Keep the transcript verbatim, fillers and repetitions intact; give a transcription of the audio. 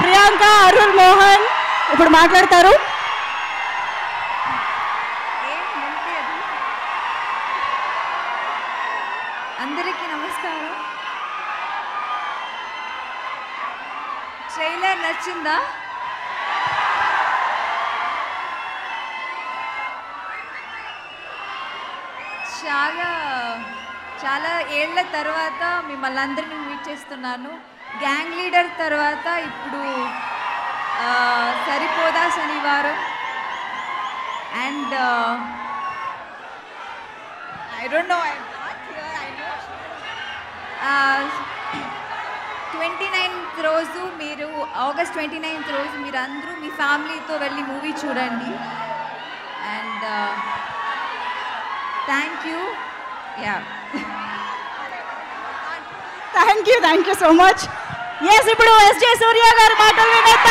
ప్రియాంక అరుణ్ మోహన్ ఇప్పుడు మాట్లాడతారు. అందరికీ నమస్కారం. ట్రైలర్ నచ్చిందా? చాలా చాలా ఏళ్ల తర్వాత మిమ్మల్ని అందరినీ మీట్ చేస్తున్నాను. గ్యాంగ్ లీడర్ తర్వాత ఇప్పుడు Saripodhaa Sanivaaram and I don't know twenty ninth రోజు మీరు ఆగస్ట్ ట్వంటీ నైన్త్ రోజు మీరు అందరూ మీ ఫ్యామిలీతో వెళ్ళి మూవీ చూడండి. And thank you. Ya thank you thank you so much. Yes ఇప్పుడు ఎస్ జే సూర్య గారు మాటలు వినేద్దాం.